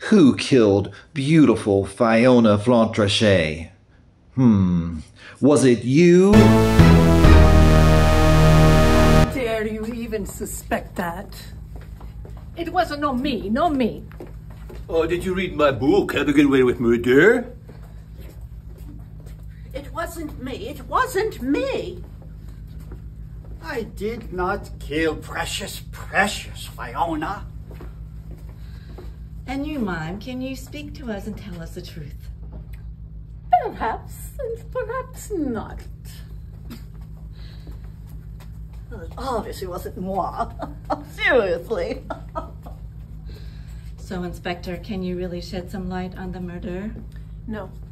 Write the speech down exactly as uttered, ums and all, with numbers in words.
Who killed beautiful Fiona Flontrachet? Hmm, was it you? Dare you even suspect that? It wasn't no me, no me. Oh, did you read my book, How to Get Away with Murder? It wasn't me. It wasn't me. I did not kill precious, precious Fiona. And you, Mime, can you speak to us and tell us the truth? Perhaps, and perhaps not. Well, it obviously wasn't moi. Seriously. So, Inspector, can you really shed some light on the murder? No.